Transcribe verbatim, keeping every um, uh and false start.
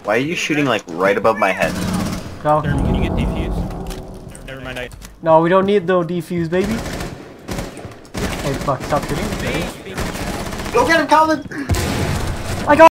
Why are you shooting like right above my head? Go. Can you get defused? Never mind. I No, we don't need no defuse, baby. Hey, fuck, stop shooting. Go get him, Calvin! I got